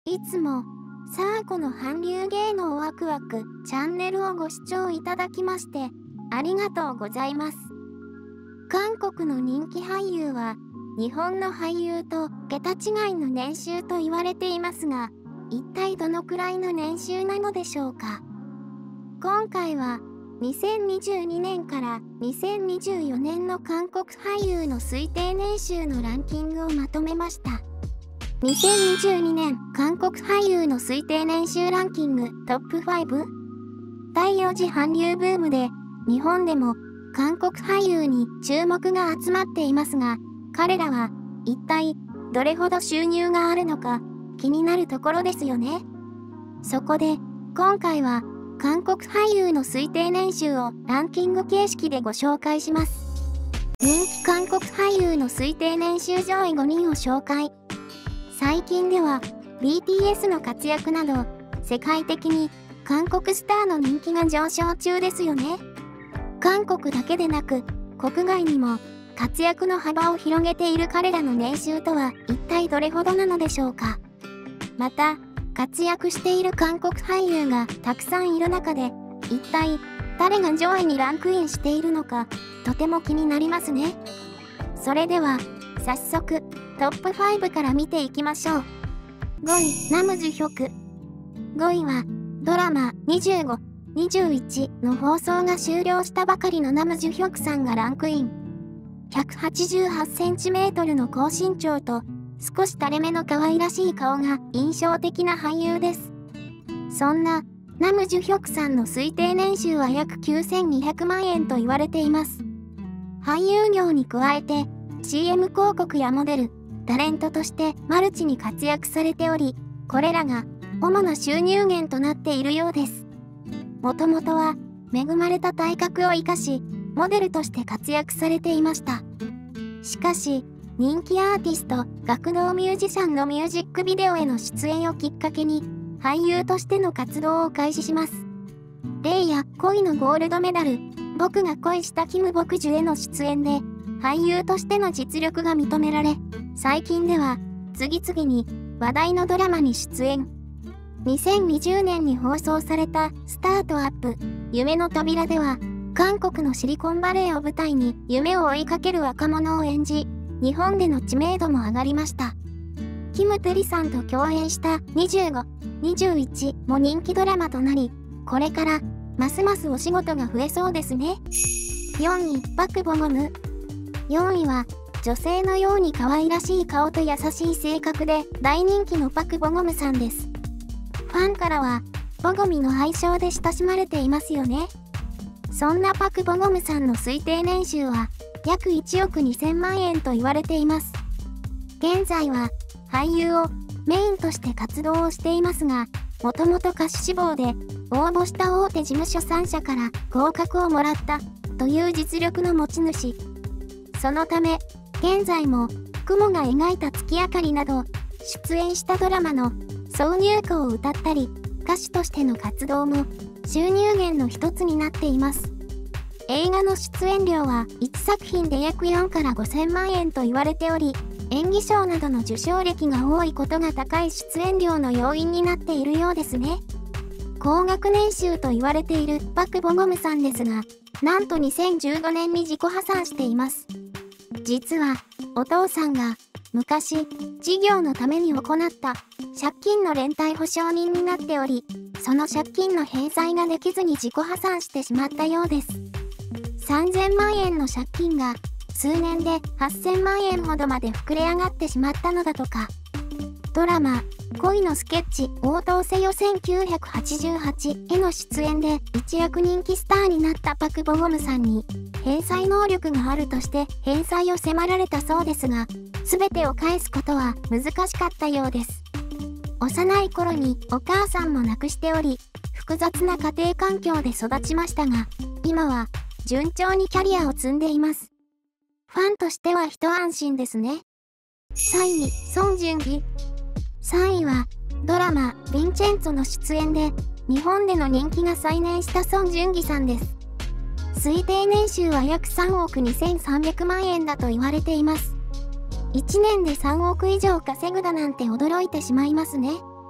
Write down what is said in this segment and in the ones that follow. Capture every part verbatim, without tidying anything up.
いつも、サーコの韓流芸能ワクワクチャンネルをご視聴いただきまして、ありがとうございます。韓国の人気俳優は、日本の俳優と桁違いの年収と言われていますが、一体どのくらいの年収なのでしょうか。今回は、にせんにじゅうにねんからにせんにじゅうよねんの韓国俳優の推定年収のランキングをまとめました。にせんにじゅうにねん韓国俳優の推定年収ランキングトップファイブ。だいよん次韓流ブームで日本でも韓国俳優に注目が集まっていますが、彼らは一体どれほど収入があるのか気になるところですよね。そこで今回は韓国俳優の推定年収をランキング形式でご紹介します。人気韓国俳優の推定年収上位ごにんを紹介。最近では ビーティーエス の活躍など世界的に韓国スターの人気が上昇中ですよね。韓国だけでなく国外にも活躍の幅を広げている彼らの年収とは一体どれほどなのでしょうか。また活躍している韓国俳優がたくさんいる中で一体誰が上位にランクインしているのかとても気になりますね。それでは早速トップファイブから見ていきましょう。ごい、ナムジュヒョク。ごいはドラマにじゅうご、にじゅういちの放送が終了したばかりのナムジュヒョクさんがランクイン。ひゃくはちじゅうはちセンチメートルの高身長と少し垂れ目の可愛らしい顔が印象的な俳優です。そんなナムジュヒョクさんの推定年収は約きゅうせんにひゃくまんえんと言われています。俳優業に加えて シーエム 広告やモデル、タレントとしてマルチに活躍されており、これらが主な収入源となっているようです。もともとは恵まれた体格を生かし、モデルとして活躍されていました。しかし、人気アーティスト、学童ミュージシャンのミュージックビデオへの出演をきっかけに、俳優としての活動を開始します。レイや恋のゴールドメダル、僕が恋したキム・ボクジュへの出演で、俳優としての実力が認められ、最近では次々に話題のドラマに出演。にせんにじゅうねんに放送されたスタートアップ、夢の扉では、韓国のシリコンバレーを舞台に夢を追いかける若者を演じ、日本での知名度も上がりました。キム・テリさんと共演したにじゅうご、にじゅういちも人気ドラマとなり、これからますますお仕事が増えそうですね。よんい、パク・ボゴム。よんいは、女性のように可愛らしい顔と優しい性格で大人気のパク・ボゴムさんです。ファンからは、ボゴミの愛称で親しまれていますよね。そんなパク・ボゴムさんの推定年収は、約いちおくにせんまんえんと言われています。現在は、俳優をメインとして活動をしていますが、もともと歌手志望で、応募した大手事務所さんしゃから合格をもらったという実力の持ち主。そのため、現在も、雲が描いた月明かりなど、出演したドラマの挿入歌を歌ったり、歌手としての活動も収入源の一つになっています。映画の出演料はいちさくひんで約よんからごせんまんえんと言われており、演技賞などの受賞歴が多いことが高い出演料の要因になっているようですね。高額年収と言われているパク・ボゴムさんですが、なんとにせんじゅうごねんに自己破産しています。実は、お父さんが昔、事業のために行った借金の連帯保証人になっており、その借金の返済ができずに自己破産してしまったようです。さんぜんまんえんの借金が数年ではっせんまんえんほどまで膨れ上がってしまったのだとか。ドラマ、恋のスケッチ応答せよせんきゅうひゃくはちじゅうはちへの出演で一躍人気スターになったパク・ボゴムさんに返済能力があるとして返済を迫られたそうですが、全てを返すことは難しかったようです。幼い頃にお母さんも亡くしており、複雑な家庭環境で育ちましたが、今は順調にキャリアを積んでいます。ファンとしては一安心ですね。さんい、ソン・ジュンギ。さんいは、ドラマ、ヴィンチェンツォの出演で、日本での人気が再燃したソン・ジュンギさんです。推定年収は約さんおくにせんさんびゃくまんえんだと言われています。いちねんでさんおく以上稼ぐだなんて驚いてしまいますね。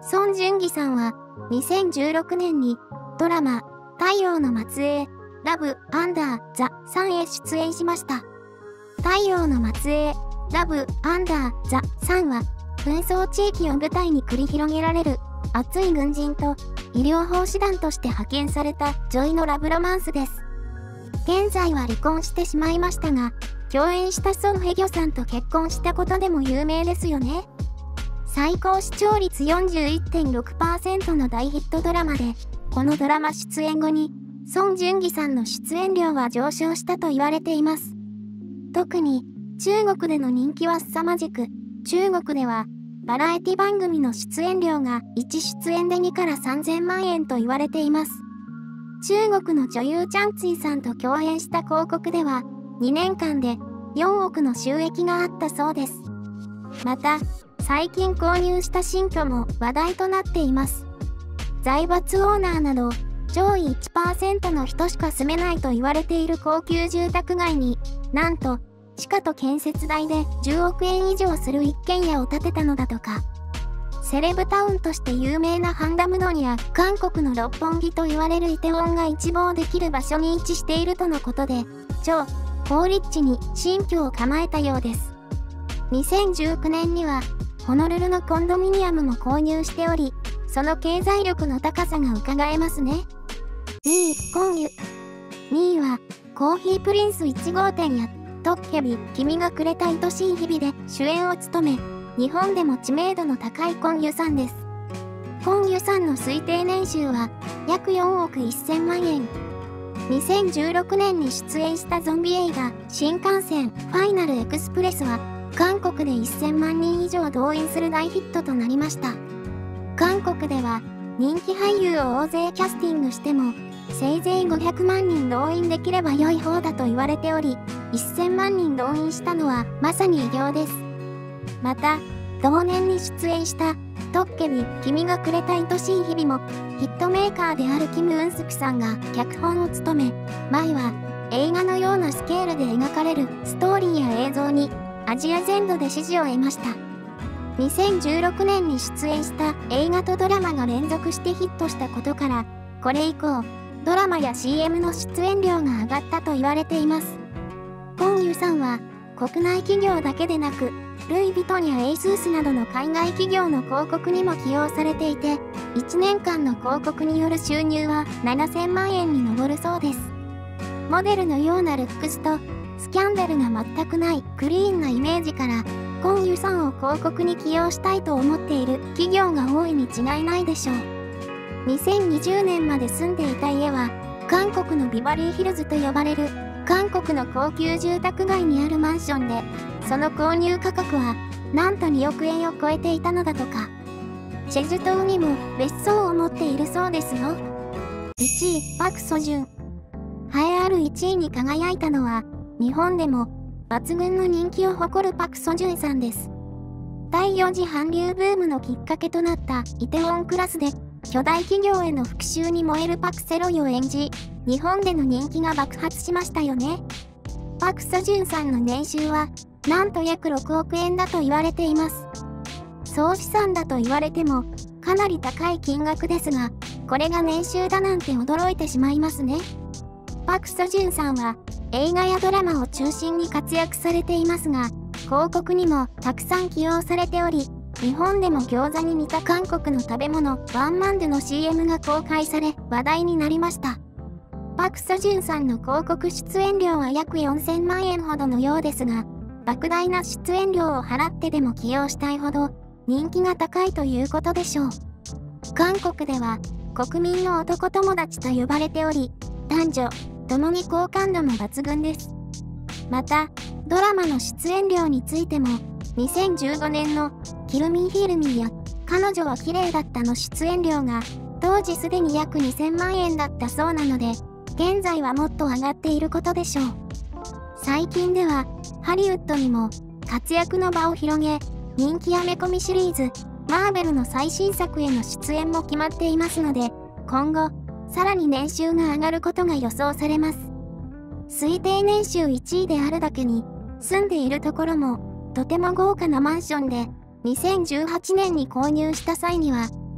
ソン・ジュンギさんはにせんじゅうろくねんにドラマ太陽の末裔ラブ・アンダー・ザ・サンへ出演しました。太陽の末裔ラブ・アンダー・ザ・サンは紛争地域を舞台に繰り広げられる熱い軍人と医療法師団として派遣された女医のラブロマンスです。現在は離婚してしまいましたが、共演したソン・ヘギョさんと結婚したことでも有名ですよね。最高視聴率 よんじゅういってんろくパーセント の大ヒットドラマで、このドラマ出演後にソン・ジュンギさんの出演料は上昇したと言われています。特に中国での人気は凄まじく、中国ではバラエティ番組の出演料がいち出演でにからさんぜんまんえんと言われています。中国の女優チャンツィさんと共演した広告ではにねんかんでよんおくの収益があったそうです。また、最近購入した新居も話題となっています。財閥オーナーなど上位 いちパーセント の人しか住めないと言われている高級住宅街に、なんと地下と建設代でじゅうおくえん以上する一軒家を建てたのだとか。セレブタウンとして有名なハンダムドンや韓国の六本木と言われるイテウォンが一望できる場所に位置しているとのことで、超高立地に新居を構えたようです。にせんじゅうきゅうねんにはホノルルのコンドミニアムも購入しており、その経済力の高さが伺えますね。にい、コンユ。にいはコーヒープリンスいちごうてんやトッケビ、君がくれた愛しい日々で主演を務め、日本でも知名度の高いコンユさんです。コンユさんの推定年収は約よんおくせんまんえん。にせんじゅうろくねんに出演したゾンビ映画新幹線ファイナルエクスプレスは韓国でせんまんにん以上動員する大ヒットとなりました。韓国では人気俳優を大勢キャスティングしてもせいぜいごひゃくまんにん動員できれば良い方だと言われており、せんまんにん動員したのはまさに偉業です。また、同年に出演したトッケビ、君がくれた愛しい日々もヒットメーカーであるキム・ウンスクさんが脚本を務め、前は映画のようなスケールで描かれるストーリーや映像にアジア全土で支持を得ました。にせんじゅうろくねんに出演した映画とドラマが連続してヒットしたことから、これ以降、ドラマや シーエム の出演料が上がったと言われています。コンユさんは国内企業だけでなく、ルイ・ヴィトンやエイスースなどの海外企業の広告にも起用されていて、いちねんかんの広告による収入はななせんまんえんに上るそうです。モデルのようなルックスとスキャンダルが全くないクリーンなイメージから、コンユさんを広告に起用したいと思っている企業が多いに違いないでしょう。にせんにじゅうねんまで住んでいた家は、韓国のビバリーヒルズと呼ばれる韓国の高級住宅街にあるマンションで、その購入価格はなんとにおくえんを超えていたのだとか。チェジュ島にも別荘を持っているそうですよ。いちい、パク・ソジュン。栄えあるいちいに輝いたのは、日本でも抜群の人気を誇るパク・ソジュンさんです。第よん次韓流ブームのきっかけとなったイテウォンクラスで、巨大企業への復讐に燃えるパク・セロイを演じ、日本での人気が爆発しましたよね。パク・ソジュンさんの年収は、なんと約ろくおくえんだと言われています。総資産だと言われても、かなり高い金額ですが、これが年収だなんて驚いてしまいますね。パク・ソジュンさんは、映画やドラマを中心に活躍されていますが、広告にもたくさん起用されており、日本でも餃子に似た韓国の食べ物ワンマンドゥの シーエム が公開され話題になりました。パク・ソジュンさんの広告出演料は約よんせんまんえんほどのようですが、莫大な出演料を払ってでも起用したいほど人気が高いということでしょう。韓国では国民の男友達と呼ばれており、男女共に好感度も抜群です。また、ドラマの出演料についても、にせんじゅうごねんのキルミー・ヒルミーや彼女は綺麗だったの出演料が当時すでに約にせんまんえんだったそうなので、現在はもっと上がっていることでしょう。最近ではハリウッドにも活躍の場を広げ、人気アメコミシリーズマーベルの最新作への出演も決まっていますので、今後さらに年収が上がることが予想されます。推定年収いちいであるだけに、住んでいるところもとても豪華なマンションで、にせんじゅうはちねんに購入した際には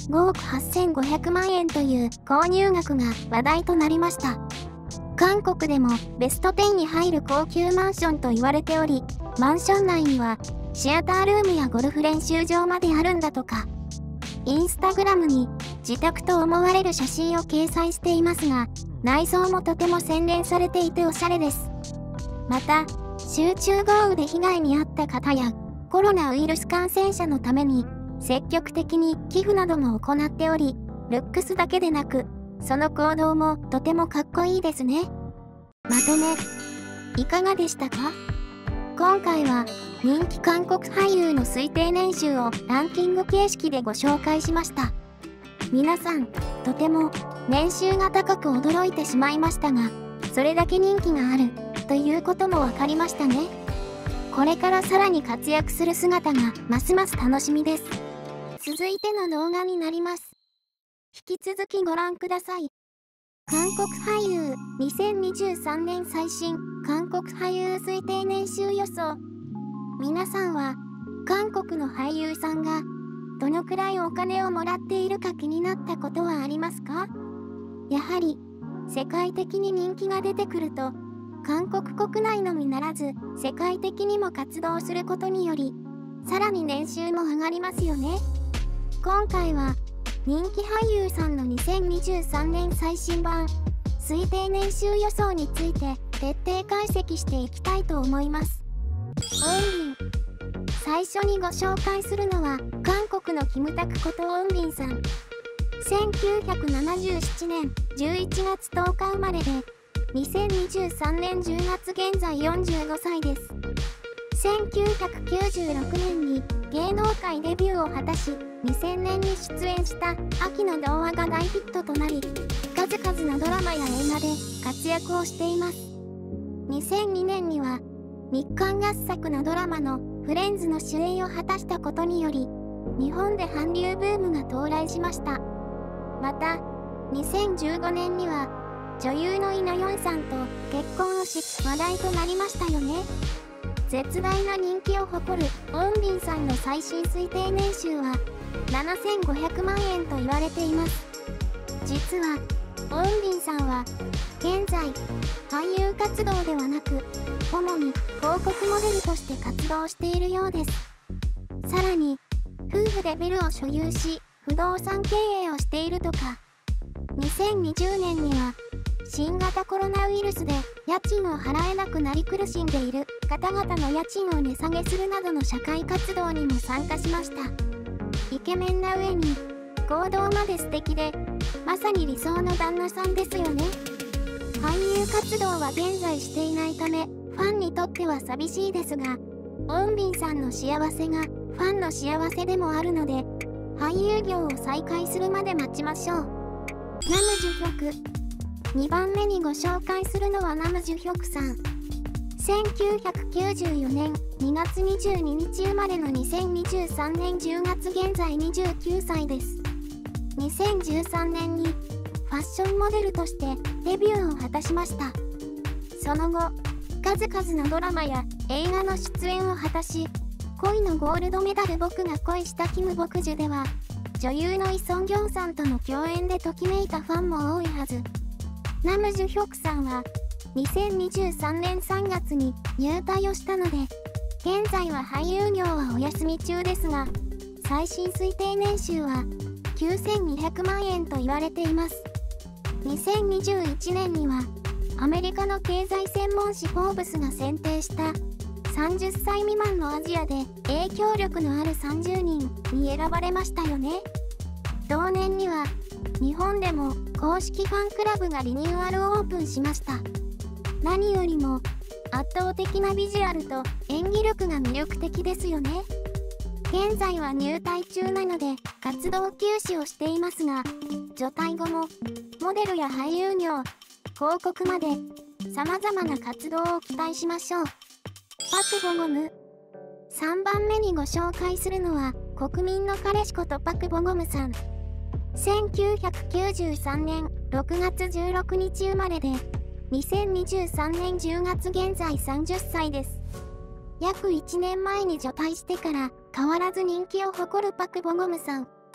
ごおくはっせんごひゃくまんえんという購入額が話題となりました。韓国でもベストじゅうに入る高級マンションと言われており、マンション内にはシアタールームやゴルフ練習場まであるんだとか。インスタグラムに自宅と思われる写真を掲載していますが、内装もとても洗練されていておしゃれです。また、集中豪雨で被害に遭った方やコロナウイルス感染者のために積極的に寄付なども行っており、ルックスだけでなく、その行動もとてもかっこいいですね。まとめ、いかがでしたか？今回は人気韓国俳優の推定年収をランキング形式でご紹介しました。皆さん、とても年収が高く驚いてしまいましたが、それだけ人気があるということも分かりましたね。これからさらに活躍する姿がますます楽しみです。続いての動画になります。引き続きご覧ください。韓国俳優にせんにじゅうさんねん最新韓国俳優推定年収予想。皆さんは韓国の俳優さんがどのくらいお金をもらっているか気になったことはありますか？やはり世界的に人気が出てくると、韓国国内のみならず世界的にも活動することにより、さらに年収も上がりますよね。今回は人気俳優さんのにせんにじゅうさんねん最新版推定年収予想について徹底解析していきたいと思います。ウォンビン。最初にご紹介するのは韓国のキムタクことウォンビンさん。せんきゅうひゃくななじゅうななねんじゅういちがつとおか生まれで、にせんにじゅうさんねんじゅうがつ現在よんじゅうごさいです。せんきゅうひゃくきゅうじゅうろくねんに芸能界デビューを果たし、にせんねんに出演した秋の童話が大ヒットとなり、数々のドラマや映画で活躍をしています。にせんにねんには日韓合作のドラマのフレンズの主演を果たしたことにより、日本で韓流ブームが到来しました。また、にせんじゅうごねんには女優のイ・ナヨンさんと結婚をし話題となりましたよね。絶大な人気を誇るウォンビンさんの最新推定年収はななせんごひゃくまんえんと言われています。実はウォンビンさんは現在俳優活動ではなく、主に広告モデルとして活動しているようです。さらに夫婦でビルを所有し不動産経営をしているとか。にせんにじゅうねんには新型コロナウイルスで家賃を払えなくなり苦しんでいる方々の家賃を値下げするなどの社会活動にも参加しました。イケメンな上に行動まで素敵で、まさに理想の旦那さんですよね。俳優活動は現在していないため、ファンにとっては寂しいですが、ウォンビンさんの幸せがファンの幸せでもあるので、俳優業を再開するまで待ちましょう。ナムジュヒョク。にばんめにご紹介するのはナムジュヒョクさん。せんきゅうひゃくきゅうじゅうよねんにがつにじゅうににち生まれのにせんにじゅうさんねんじゅうがつ現在にじゅうきゅうさいです。にせんじゅうさんねんにファッションモデルとしてデビューを果たしました。その後、数々のドラマや映画の出演を果たし、恋のゴールドメダル僕が恋したキム・ボクジュでは、女優のイ・ソンギョンさんとの共演でときめいたファンも多いはず。ナムジュヒョクさんはにせんにじゅうさんねんさんがつに入隊をしたので、現在は俳優業はお休み中ですが、最新推定年収はきゅうせんにひゃくまんえんと言われています。にせんにじゅういちねんにはアメリカの経済専門誌フォーブスが選定したさんじゅっさい未満のアジアで影響力のあるさんじゅうにんに選ばれましたよね。同年には日本でも公式ファンクラブがリニューアルオープンしました。何よりも圧倒的なビジュアルと演技力が魅力的ですよね。現在は入隊中なので活動休止をしていますが、除隊後もモデルや俳優業、広告まで様々な活動を期待しましょう。パク・ボゴム。さんばんめにご紹介するのは国民の彼氏ことパク・ボゴムさん。せんきゅうひゃくきゅうじゅうさんねんろくがつじゅうろくにち生まれで、にせんにじゅうさんねんじゅうがつ現在さんじゅっさいです。約いちねんまえに除隊してから変わらず人気を誇るパク・ボゴムさん。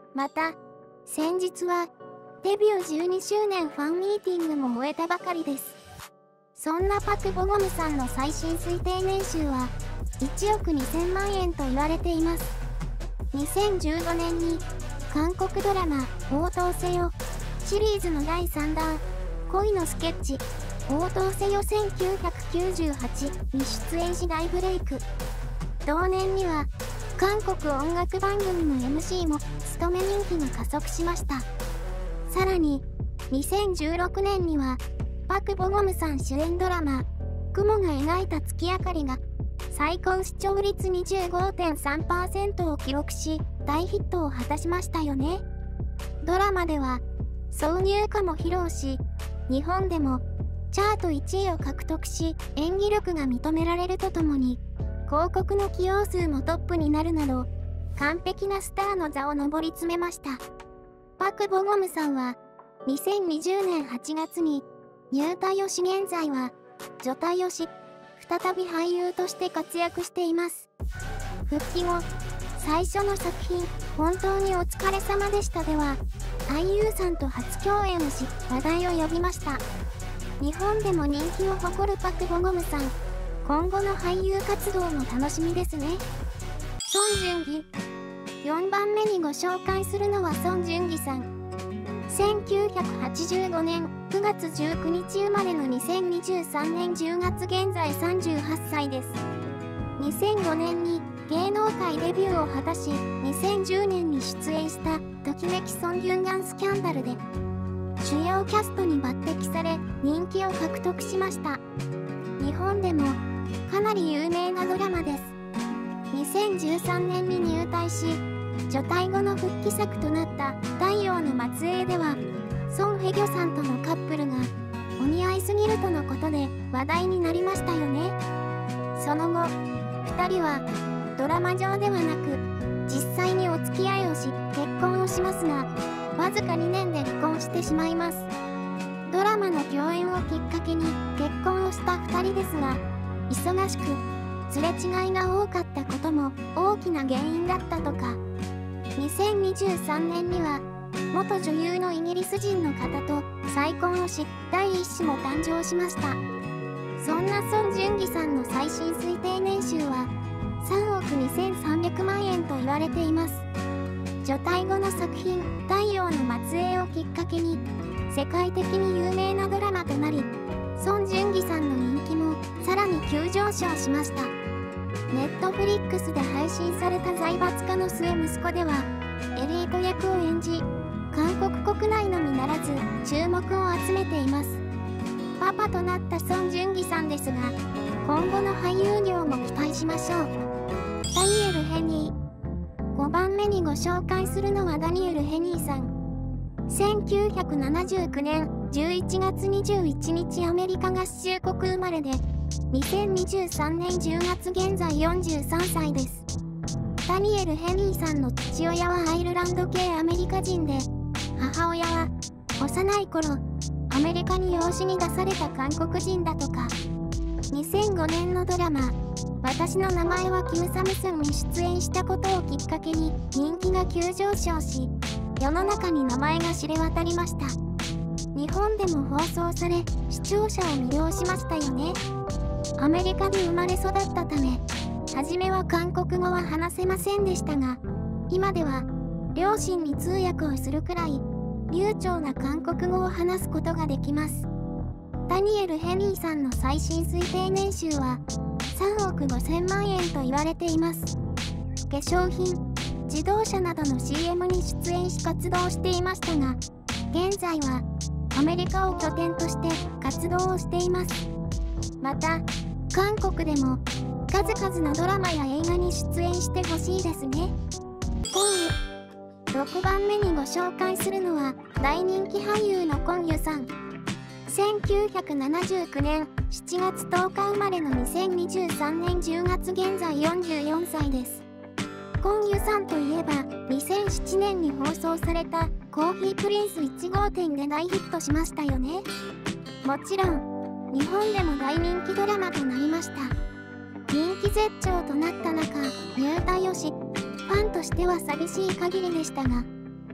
また、先日はデビューじゅうにしゅうねんファンミーティングも終えたばかりです。そんなパク・ボゴムさんの最新推定年収はいちおくにせんまんえんと言われています。にせんじゅうごねんに韓国ドラマ「応答せよ」シリーズのだいさんだん「恋のスケッチ応答せよせんきゅうひゃくきゅうじゅうはち」に出演し大ブレイク。同年には韓国音楽番組の エムシー も務め人気が加速しました。さらににせんじゅうろくねんにはパク・ボゴムさん主演ドラマ「雲が描いた月明かり」が最高視聴率 にじゅうごてんさんパーセント を記録し大ヒットを果たしましたよね。ドラマでは挿入歌も披露し、日本でもチャートいちいを獲得し、演技力が認められるとともに広告の起用数もトップになるなど完璧なスターの座を上り詰めました。パク・ボゴムさんはにせんにじゅうねんはちがつに入隊をし、現在は除隊をし再び俳優として活躍しています。復帰後最初の作品「本当にお疲れ様でした」では俳優さんと初共演をし話題を呼びました。日本でも人気を誇るパク・ボゴムさん、今後の俳優活動も楽しみですね。ソン・ジュンギ。よんばんめにご紹介するのはソン・ジュンギさん。せんきゅうひゃくはちじゅうごねんくがつじゅうくにち生まれのにせんにじゅうさんねんじゅうがつ、現在さんじゅうはっさいです。にせんごねんに芸能界デビューを果たし、にせんじゅうねんに出演したときめきソン・ギュンガンスキャンダルで主要キャストに抜擢され人気を獲得しました。日本でもかなり有名なドラマです。にせんじゅうさんねんに入隊し、除隊後の復帰作となった「太陽の末裔」ではソン・ヘギョさんとのカップルがお似合いすぎるとのことで話題になりましたよね。その後ふたりはドラマ上ではなく実際にお付き合いをし結婚をしますが、わずかにねんで離婚してしまいます。ドラマの共演をきっかけに結婚をしたふたりですが、忙しくすれ違いが多かったことも大きな原因だったとか。にせんにじゅうさんねんには元女優のイギリス人の方と再婚をし、第一子も誕生しました。そんなソン・ジュンギさんの最新推定年収はさんおくにせんさんびゃくまんえんと言われています。除隊後の作品「太陽の末裔」をきっかけに世界的に有名なドラマとなり、ソン・ジュンギさんの人気もさらに急上昇しました。ネットフリックスで配信された財閥家の末息子ではエリート役を演じ、韓国国内のみならず注目を集めています。パパとなったソン・ジュンギさんですが、今後の俳優業も期待しましょう。ダニエル・ヘニー。ごばんめにご紹介するのはダニエル・ヘニーさん。せんきゅうひゃくななじゅうきゅうねんじゅういちがつにじゅういちにちアメリカ合衆国生まれで、にせんにじゅうさんねんじゅうがつ現在よんじゅうさんさいです。ダニエル・ヘニーさんの父親はアイルランド系アメリカ人で、母親は幼い頃アメリカに養子に出された韓国人だとか。にせんごねんのドラマ「私の名前はキム・サムスン」に出演したことをきっかけに人気が急上昇し、世の中に名前が知れ渡りました。日本でも放送され視聴者を魅了しましたよね。アメリカで生まれ育ったため、初めは韓国語は話せませんでしたが、今では両親に通訳をするくらい流暢な韓国語を話すことができます。ダニエル・ヘニーさんの最新推定年収はさんおくごせんまんえんと言われています。化粧品、自動車などの シーエム に出演し活動していましたが、現在はアメリカを拠点として活動をしています。また、韓国でも数々のドラマや映画に出演してほしいですね。コンユ。ろくばんめにご紹介するのは大人気俳優のコンユさん。せんきゅうひゃくななじゅうきゅうねんしちがつとおか生まれのにせんにじゅうさんねんじゅうがつ現在よんじゅうよんさいです。コンユさんといえばにせんななねんに放送されたコーヒープリンスいちごうてんで大ヒットしましたよね。もちろん日本でも大人気ドラマとなりました。人気絶頂となった中入隊をし、ファンとしては寂しい限りでしたが、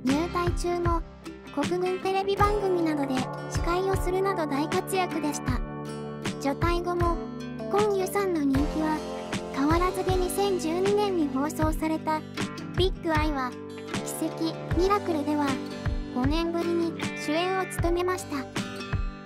入隊中も国軍テレビ番組などで司会をするなど大活躍でした。除隊後もコン・ユさんの人気は変わらずでにせんじゅうにねんに放送されたビッグアイは奇跡ミラクルではごねんぶりに主演を務めました。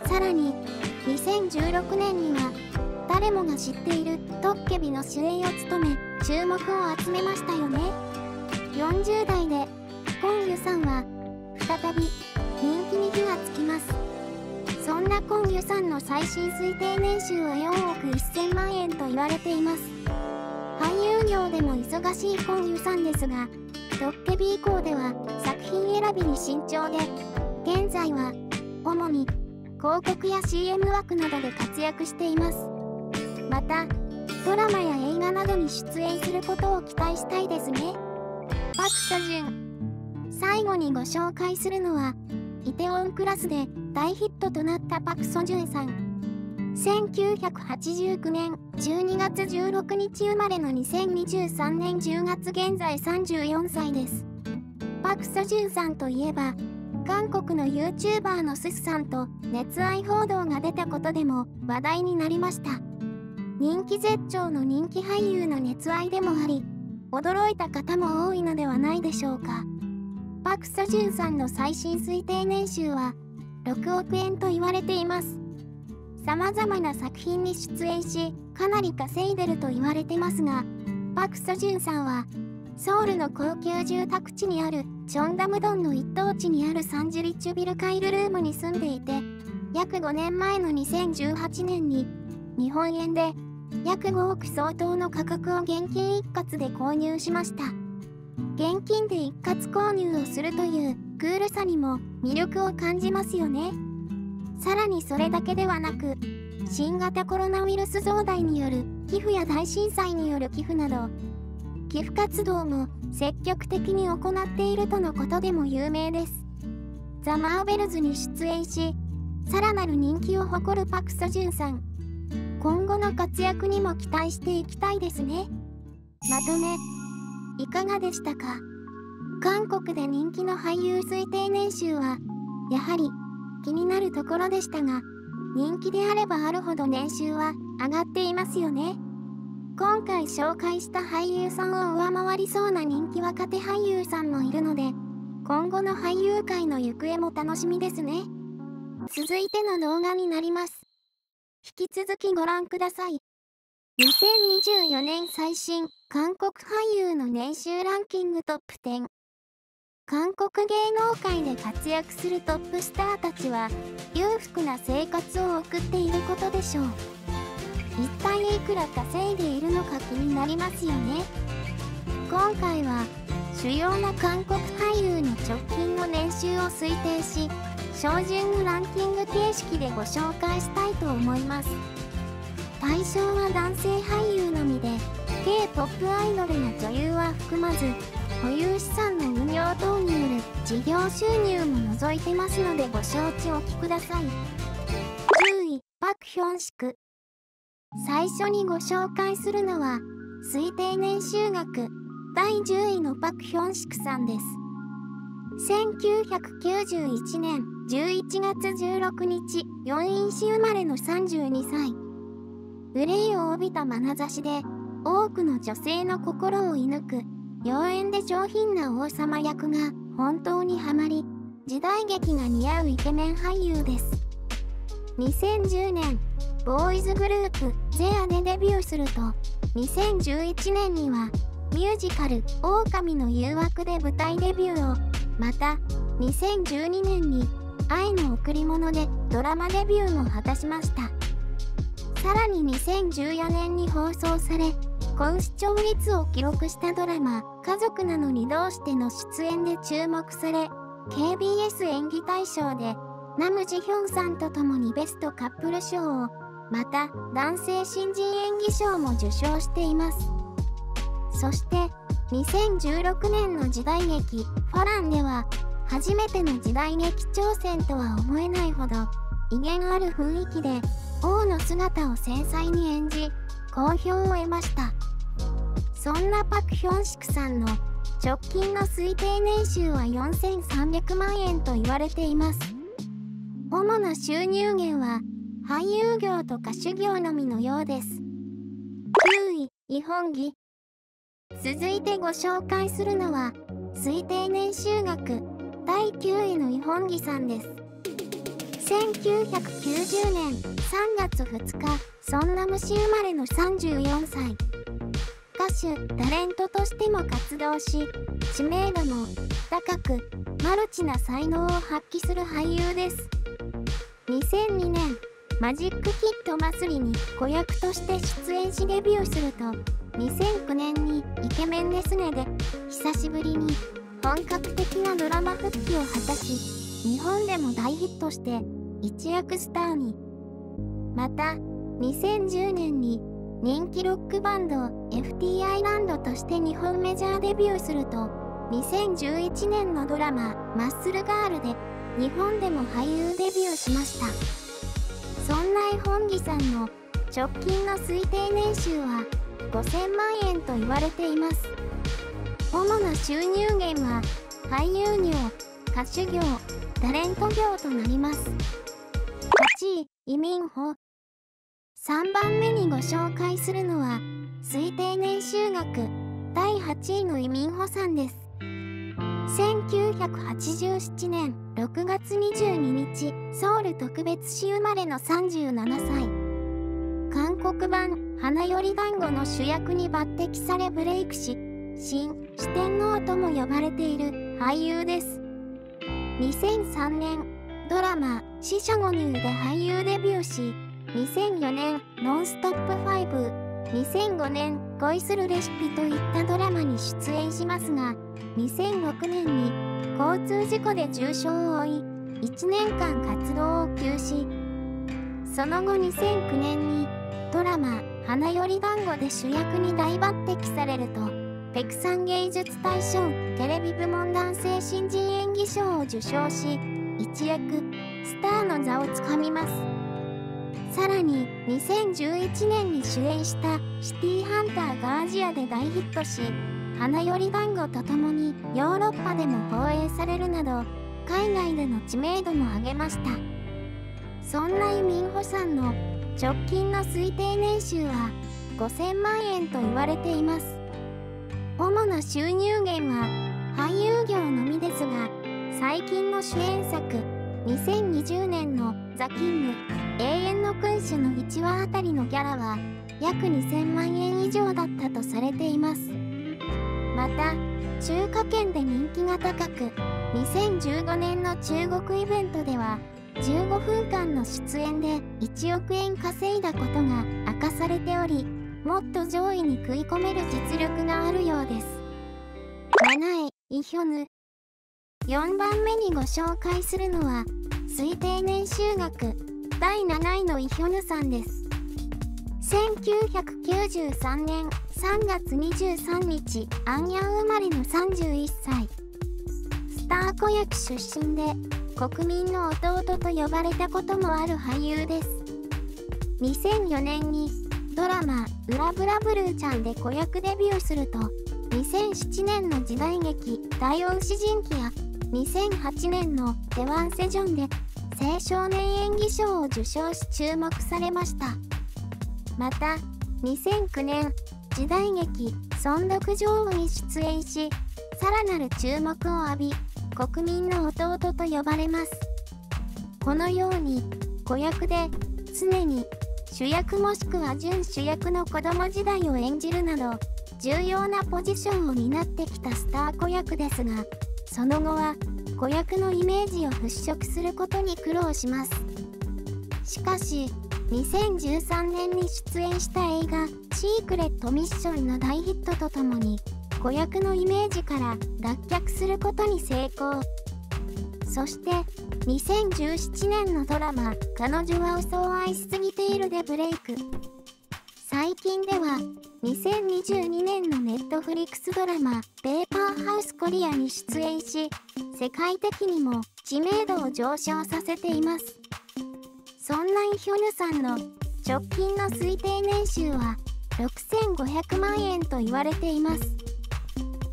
さらににせんじゅうろくねんには誰もが知っているトッケビの主演を務め注目を集めましたよね。よんじゅうだいでコン・ユさんは再び人気に火がつきます。そんなコン・ユさんの最新推定年収はよんおくせんまんえんと言われています。俳優業でも忙しいコン・ユさんですが、トッケビ以降では作品選びに慎重で、現在は主に広告や シーエム 枠などで活躍しています。またドラマや映画などに出演することを期待したいですね。パク・ソジュン。最後にご紹介するのはイテウォンクラスで大ヒットとなったパク・ソジュンさん。せんきゅうひゃくはちじゅうきゅうねんじゅうにがつじゅうろくにち生まれのにせんにじゅうさんねんじゅうがつ、現在さんじゅうよんさいです。パク・ソジュンさんといえば韓国の ユーチューバー のススさんと熱愛報道が出たことでも話題になりました。人気絶頂の人気俳優の熱愛でもあり、驚いた方も多いのではないでしょうか。パク・ソジュンさんの最新推定年収はろくおくえんと言われています。様々な作品に出演し、かなり稼いでると言われてますが、パク・ソジュンさんはソウルの高級住宅地にあるチョンダムドンの一等地にあるサンジュリッチュビルカイルルームに住んでいて、約ごねんまえのにせんじゅうはちねんに日本円で約ごおく相当の価格を現金一括で購入しました。現金で一括購入をするというクールさにも魅力を感じますよね。さらにそれだけではなく、新型コロナウイルス増大による寄付や大震災による寄付など、寄付活動も積極的に行っているとのことでも有名です。ザ・マーベルズに出演し、さらなる人気を誇るパク・ソジュンさん。今後の活躍にも期待していきたいですね。まとめ、いかがでしたか？韓国で人気の俳優推定年収は、やはり気になるところでしたが、人気であればあるほど年収は上がっていますよね。今回紹介した俳優さんを上回りそうな人気若手俳優さんもいるので、今後の俳優界の行方も楽しみですね。続いての動画になります。引き続きご覧ください。にせんにじゅうよねん最新韓国俳優の年収ランキングトップじゅう。韓国芸能界で活躍するトップスターたちは裕福な生活を送っていることでしょう。一体いくら稼いでいるのか気になりますよね。今回は主要な韓国俳優の直近の年収を推定し、標準のランキング形式でご紹介したいと思います。対象は男性俳優のみで、K-ポップ アイドルの女優は含まず、保有資産の運用等による事業収入も除いてますのでご承知おきください。じゅうい、パク・ヒョンシク。最初にご紹介するのは、推定年収額だいじゅういのパク・ヒョンシクさんです。せんきゅうひゃくきゅうじゅういちねんじゅういちがつじゅうろくにち、ヨンイン市生まれのさんじゅうにさい。憂いを帯びた眼差しで、多くの女性の心を射抜く、妖艶で上品な王様役が本当にハマり、時代劇が似合うイケメン俳優です。にせんじゅうねん、ボーイズグループ、ゼアでデビューすると、にせんじゅういちねんには、ミュージカル、狼の誘惑で舞台デビューを、また、にせんじゅうにねんに、愛の贈り物でドラマデビューも果たしました。さらににせんじゅうよねんに放送され、高視聴率を記録したドラマ、家族なのにどうしての出演で注目され、ケービーエス 演技大賞で、ナム・ジヒョンさんと共にベストカップル賞を、また男性新人演技賞も受賞しています。そして、にせんじゅうろくねんの時代劇、ファランでは、初めての時代劇挑戦とは思えないほど、威厳ある雰囲気で、王の姿を繊細に演じ、好評を得ました。そんなパク・ヒョンシクさんの直近の推定年収はよんせんさんびゃくまんえんと言われています。主な収入源は俳優業と歌手業のみのようです。きゅうい、イ・ホンギ。続いてご紹介するのは推定年収額だいきゅういのイ・ホンギさんです。せんきゅうひゃくきゅうじゅうねんさんがつふつか、ソンナム市生まれのさんじゅうよんさい。歌手、タレントとしても活動し、知名度も高く、マルチな才能を発揮する俳優です。にせんにねん、マジックキッドマスリに子役として出演しデビューすると、にせんきゅうねんにイケメンですねで、久しぶりに本格的なドラマ復帰を果たし、日本でも大ヒットして一躍スターに。また、にせんじゅうねんに人気ロックバンド エフティー アイランドとして日本メジャーデビューすると、にせんじゅういちねんのドラママッスルガールで日本でも俳優デビューしました。そんなイ・ホンギさんの直近の推定年収はごせんまんえんと言われています。主な収入源は俳優業、歌手業、タレント業となります。はちい、イ・ミンホ。さんばんめにご紹介するのは推定年収額だいはちいのイ・ミンホさんです。せんきゅうひゃくはちじゅうななねんろくがつにじゅうににち、ソウル特別市生まれのさんじゅうななさい。韓国版花より団子の主役に抜擢されブレイクし、新四天王とも呼ばれている俳優です。にせんさんねん、ドラマ四捨五入で俳優デビューし、にせんよねんノンストップファイブ、にせんごねん恋するレシピといったドラマに出演しますが、にせんろくねんに交通事故で重傷を負い、いちねんかん活動を休止。その後にせんきゅうねんにドラマ花より団子で主役に大抜擢されると、ペクサン芸術大賞テレビ部門男性新人演技賞を受賞し、一躍スターの座をつかみます。さらににせんじゅういちねんに主演したシティハンターがアジアで大ヒットし、花より団子とともにヨーロッパでも放映されるなど、海外での知名度も上げました。そんなイ・ミンホさんの直近の推定年収はごせんまんえんと言われています。主な収入源は俳優業のみですが、最近の主演作にせんにじゅうねんのザ・キング永遠の君主のいちわあたりのギャラは約にせんまんえん以上だったとされています。また、中華圏で人気が高く、にせんじゅうごねんの中国イベントではじゅうごふんかんの出演でいちおくえん稼いだことが明かされており、もっと上位に食い込める実力があるようです。なない、イ・ヒョヌ。よんばんめにご紹介するのは推定年収額だいなないのイ・ヒョヌさんです。せんきゅうひゃくきゅうじゅうさんねんさんがつにじゅうさんにち、アンヤン生まれのさんじゅういっさい。スター子役出身で国民の弟と呼ばれたこともある俳優です。にせんよねんにドラマ「ウラブラブルーちゃん」で子役デビューすると、にせんななねんの時代劇「第四詩人記」やにせんはちねんの「デワン・セジョン」で青少年演技賞を受賞し注目されました。またにせんきゅうねん時代劇「尊読女王」に出演し、さらなる注目を浴び、国民の弟と呼ばれます。このように子役で常に主役もしくは準主役の子供時代を演じるなど重要なポジションを担ってきたスター子役ですが、その後は子役のイメージを払拭することに苦労します。しかしにせんじゅうさんねんに出演した映画「シークレット・ミッション」の大ヒットとともに子役のイメージから脱却することに成功。そしてにせんじゅうななねんのドラマ「彼女は嘘を愛しすぎている」でブレイク。最近ではにせんにじゅうにねんのネットフリックスドラマ「ペーパーハウスコリア」に出演し、世界的にも知名度を上昇させています。そんなイ・ヒョヌさんの直近の推定年収はろくせんごひゃくまんえんと言われています。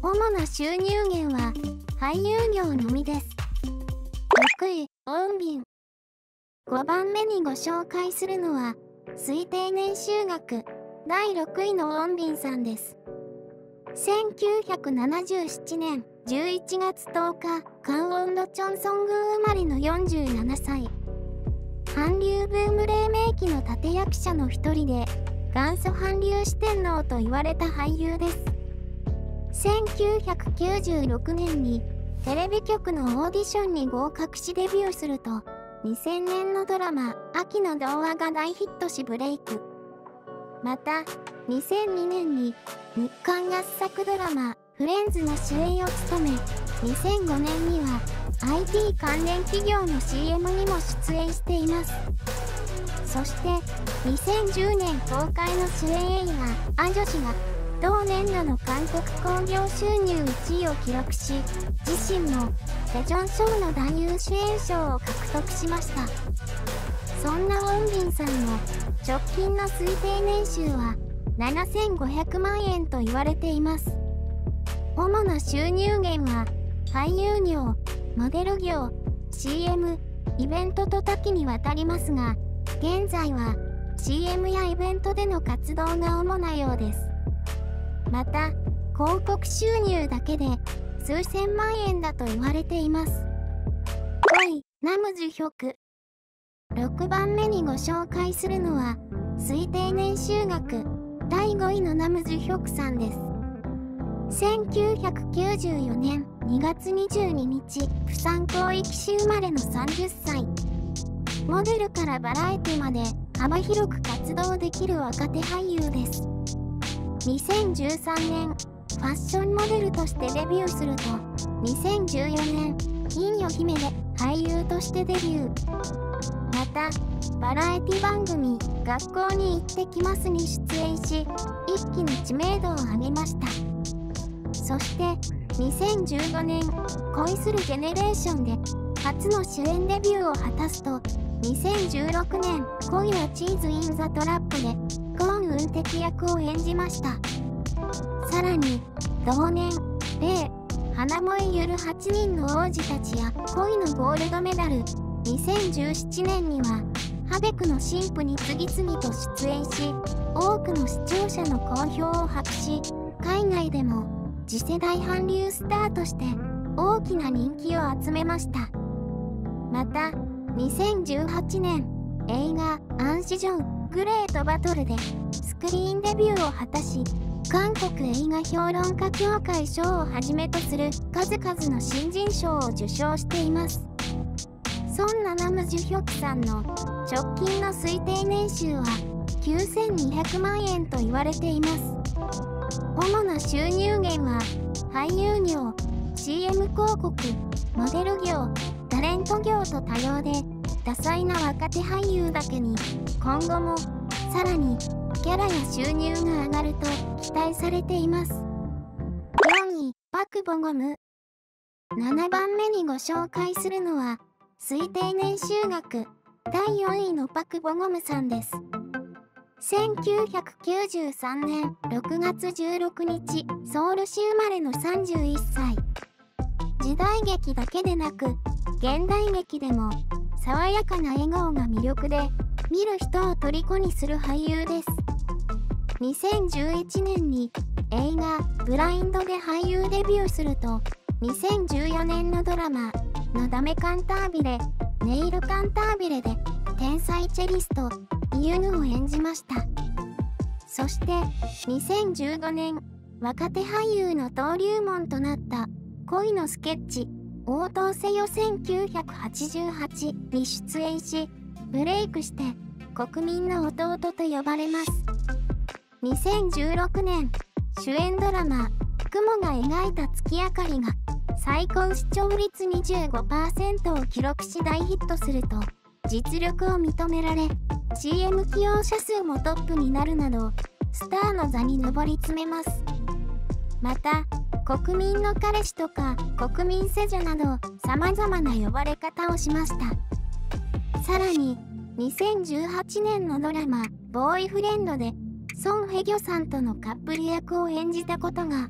主な収入源は俳優業のみです。ろくい、ウォンビン。ごばんめにご紹介するのは、推定年収額だいろくいのウォンビンさんです。せんきゅうひゃくななじゅうななねんじゅういちがつとおか、カンウォンドチョンソン郡生まれのよんじゅうななさい。韓流ブーム黎明期の立役者の一人で、元祖韓流四天王と言われた俳優です。せんきゅうひゃくきゅうじゅうろくねんにテレビ局のオーディションに合格しデビューすると、にせんねんのドラマ「秋の童話」が大ヒットしブレイク。またにせんにねんに日韓合作ドラマ「フレンズ」の主演を務め、にせんごねんには アイティー 関連企業の シーエム にも出演しています。そしてにせんじゅうねん公開の主演映画「アジョシ」が同年度の韓国興行収入いちいを記録し、自身もテジョン賞の男優主演賞を獲得しました。そんなウォンビンさんの直近の推定年収はななせんごひゃくまんえんと言われています。主な収入源は俳優業、モデル業、シーエム、イベントと多岐にわたりますが、現在は シーエム やイベントでの活動が主なようです。また、広告収入だけで数千万円だと言われています。ごい、ナムジュヒョク。ろくばんめにご紹介するのは、推定年収額だいごいのナムジュヒョクさんです。せんきゅうひゃくきゅうじゅうよねんにがつにじゅうににち、釜山広域市生まれのさんじゅっさい。モデルからバラエティまで幅広く活動できる若手俳優です。にせんじゅうさんねん、ファッションモデルとしてデビューすると、にせんじゅうよねん、金魚姫で俳優としてデビュー。また、バラエティ番組、学校に行ってきますに出演し、一気に知名度を上げました。そして、にせんじゅうごねん、恋するジェネレーションで初の主演デビューを果たすと、にせんじゅうろくねん、恋はチーズ・イン・ザ・トラップでゴーン・ウンテキ役を演じました。さらに、同年、レイ、花燃えゆるはちにんの王子たちや恋のゴールドメダル、にせんじゅうななねんには、ハベクの新婦に次々と出演し、多くの視聴者の好評を博し、海外でも次世代韓流スターとして大きな人気を集めました。また、にせんじゅうはちねん、映画「アンシジョン・グレート・バトル」でスクリーンデビューを果たし、韓国映画評論家協会賞をはじめとする数々の新人賞を受賞しています。そんなナムジュヒョクさんの直近の推定年収はきゅうせんにひゃくまんえんと言われています。主な収入源は俳優業、シーエム 広告、モデル業、タレント業と多様で、多彩な若手俳優だけに今後もさらにキャラや収入が上がると期待されています。よんい、パク・ボゴム。ななばんめにご紹介するのは推定年収額だいよんいのパク・ボゴムさんです。せんきゅうひゃくきゅうじゅうさんねんろくがつじゅうろくにち、ソウル市生まれのさんじゅういっさい。時代劇だけでなく現代劇でも爽やかな笑顔が魅力で、見る人を虜にする俳優です。にせんじゅういちねんに映画「ブラインド」で俳優デビューすると、にせんじゅうよねんのドラマ「のだめカンタービレ」「ネイルカンタービレ」で天才チェリストイユヌを演じました。そしてにせんじゅうごねん、若手俳優の登竜門となった恋のスケッチ「応答せよせんきゅうひゃくはちじゅうはち」に出演し、ブレイクして国民の弟と呼ばれます。にせんじゅうろくねん、主演ドラマ「雲が描いた月明かり」が最高視聴率 にじゅうごパーセント を記録し大ヒットすると、実力を認められ シーエム 起用者数もトップになるなど、スターの座に上り詰めます。また、国民の彼氏とか国民セジャなど様々な呼ばれ方をしました。さらににせんじゅうはちねんのドラマ「ボーイフレンド」でソン・ヘギョさんとのカップル役を演じたことが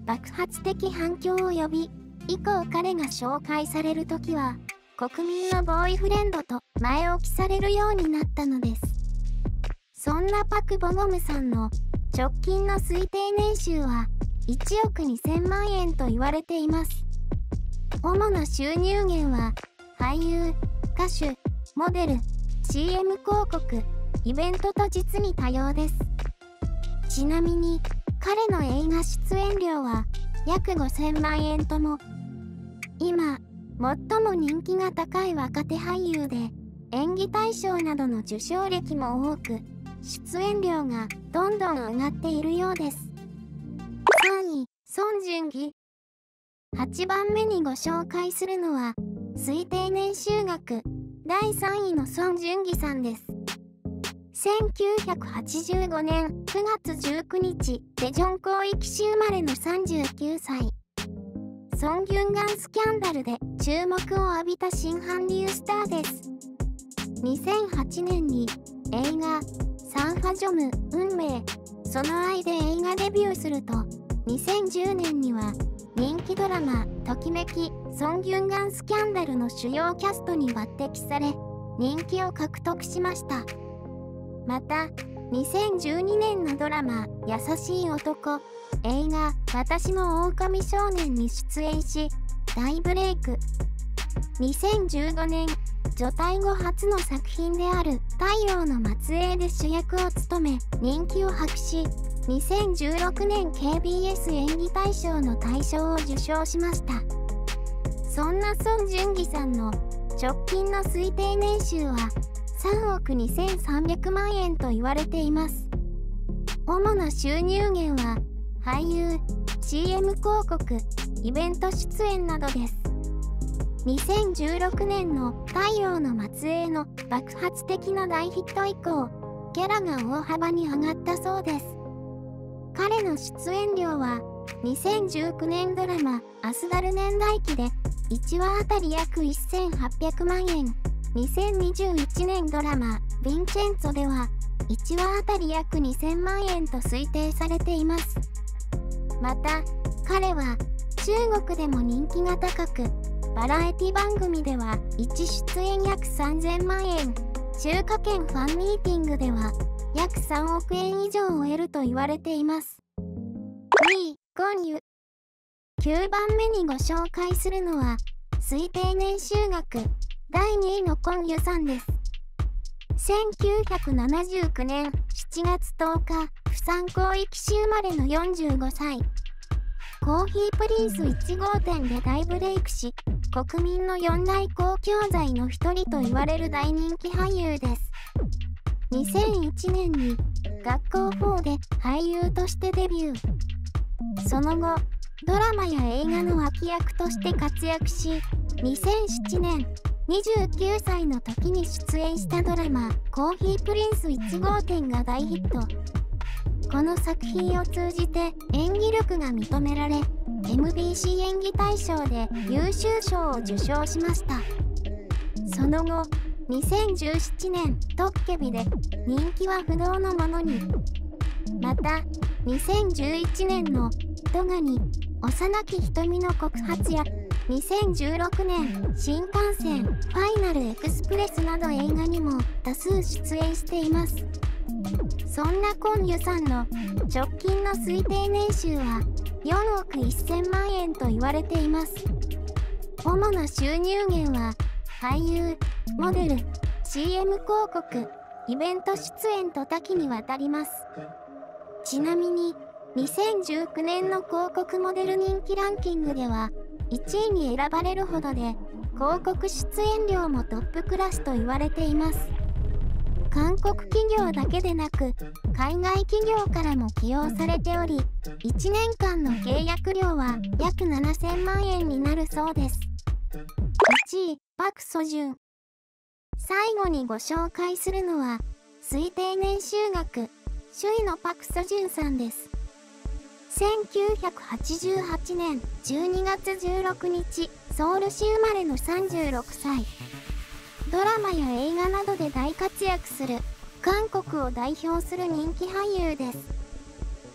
爆発的反響を呼び、以降彼が紹介されるときは、国民のボーイフレンドと前置きされるようになったのです。そんなパク・ボゴムさんの直近の推定年収はいちおくにせんまんえんと言われています。主な収入源は俳優、歌手、モデル、シーエム 広告、イベントと実に多様です。ちなみに彼の映画出演料は約ごせんまんえんとも。今最も人気が高い若手俳優で演技大賞などの受賞歴も多く、出演料がどんどん上がっているようです。さんい、ソン・ジュンギ。はちばんめにご紹介するのは推定年収額だいさんいのソン・ジュンギさんです。せんきゅうひゃくはちじゅうごねんくがつじゅうくにちデジョン広域市生まれのさんじゅうきゅうさい。ソン・ギュンガンスキャンダルで注目を浴びた新韓流スターです。にせんはちねんに映画サンファジョム運命その愛で映画デビューすると、にせんじゅうねんには人気ドラマときめきソン・ギュンガンスキャンダルの主要キャストに抜擢され人気を獲得しました。またにせんじゅうにねんのドラマ「優しい男」、映画「私の狼少年」に出演し大ブレイク。にせんじゅうごねん除隊後初の作品である「太陽の末裔」で主役を務め人気を博し、にせんじゅうろくねん ケービーエス 演技大賞の大賞を受賞しました。そんなソン・ジュンギさんの直近の推定年収はさんおくにせんさんびゃくまんえんと言われています。主な収入源は俳優、シーエム 広告、イベント出演などです。にせんじゅうろくねんの「太陽の末裔」の爆発的な大ヒット以降、ギャラが大幅に上がったそうです。彼の出演料はにせんじゅうきゅうねんドラマ「アスダル年代記」でいちわあたり約せんはっぴゃくまんえん、にせんにじゅういちねんドラマ「ヴィンチェンツォ」ではいちわあたり約にせんまんえんと推定されています。また彼は中国でも人気が高く、バラエティ番組ではいち出演約さんぜんまんえん、中華圏ファンミーティングでは約さんおくえん以上を得ると言われています。にい、ゴンユ。きゅうばんめにご紹介するのは推定年収額だいにいのコン・ユさんです。せんきゅうひゃくななじゅうきゅうねんしちがつとおか、釜山広域市生まれのよんじゅうごさい。コーヒープリンスいちごうてんで大ブレイクし、国民のよんだい公共財の一人と言われる大人気俳優です。にせんいちねんに学校フォーで俳優としてデビュー。その後、ドラマや映画の脇役として活躍し、にせんななねん、にじゅうきゅうさいの時に出演したドラマ「コーヒープリンスいちごうてん」が大ヒット。この作品を通じて演技力が認められ、エムビーシー 演技大賞で優秀賞を受賞しました。その後、にせんじゅうななねん「トッケビ」で人気は不動のものに。またにせんじゅういちねんの「トガに幼き瞳の告発」やにせんじゅうろくねん新幹線ファイナルエクスプレスなど映画にも多数出演しています。そんなコン・ユさんの直近の推定年収はよんおくせんまんえんと言われています。主な収入源は俳優、モデル、シーエム 広告、イベント出演と多岐にわたります。ちなみににせんじゅうきゅうねんの広告モデル人気ランキングではいちいに選ばれるほどで、広告出演料もトップクラスと言われています。韓国企業だけでなく海外企業からも起用されており、いちねんかんの契約料は約ななせんまんえんになるそうです。いちい、パク・ソジュン。最後にご紹介するのは推定年収額首位のパク・ソジュンさんです。せんきゅうひゃくはちじゅうはちねんじゅうにがつじゅうろくにちソウル市生まれのさんじゅうろくさい。ドラマや映画などで大活躍する韓国を代表する人気俳優です。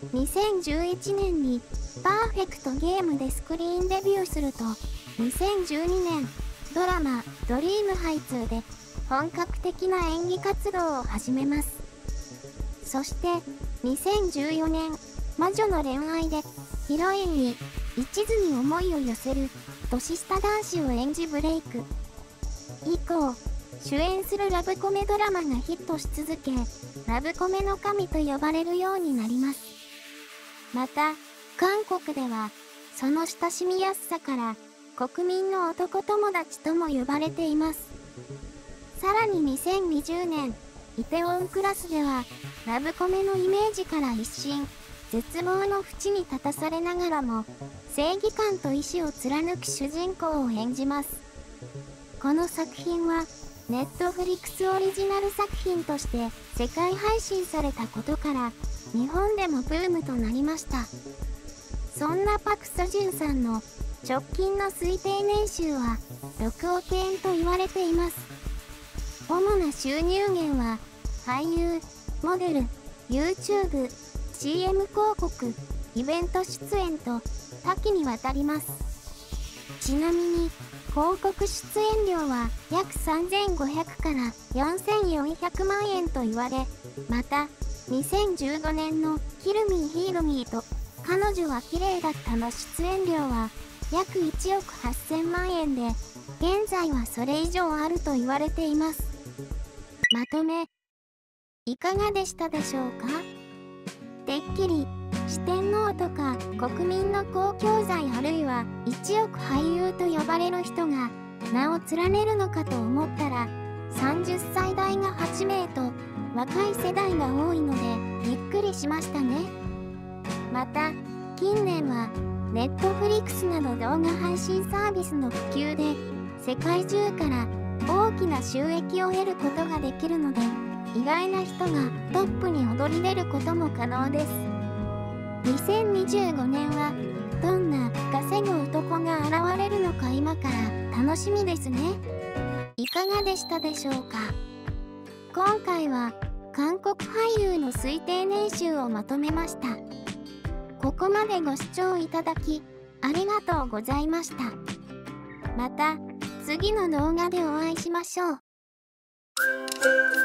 にせんじゅういちねんにパーフェクトゲームでスクリーンデビューすると、にせんじゅうにねんドラマ「ドリームハイツー」で本格的な演技活動を始めます。そしてにせんじゅうよねん魔女の恋愛でヒロインに一途に思いを寄せる年下男子を演じブレイク。以降主演するラブコメドラマがヒットし続け、ラブコメの神と呼ばれるようになります。また韓国ではその親しみやすさから国民の男友達とも呼ばれています。さらににせんにじゅうねんイテウォンクラスではラブコメのイメージから一新、絶望の淵に立たされながらも正義感と意志を貫く主人公を演じます。この作品はネットフリックスオリジナル作品として世界配信されたことから日本でもブームとなりました。そんなパク・ソジュンさんの直近の推定年収はろくおくえんと言われています。主な収入源は俳優、モデル、YouTube、シーエム 広告、イベント出演と多岐にわたります。ちなみに広告出演料は約さんぜんごひゃくからよんせんよんひゃくまんえんと言われ、またにせんじゅうごねんのキルミーヒールミーと彼女は綺麗だったの出演料は約いちおくはっせんまんえんで、現在はそれ以上あると言われています。まとめ、いかがでしたでしょうか？てっきり四天王とか国民の公共財あるいは一億俳優と呼ばれる人が名を連ねるのかと思ったら、さんじゅっさい代がはちめいと若い世代が多いのでびっくりしましたね。また近年はネットフリックスなど動画配信サービスの普及で世界中から大きな収益を得ることができるので、意外な人がトップに躍り出ることも可能です。にせんにじゅうごねんはどんな稼ぐ男が現れるのか今から楽しみですね。いかがでしたでしょうか？今回は韓国俳優の推定年収をまとめました。ここまでご視聴いただきありがとうございました。また次の動画でお会いしましょう。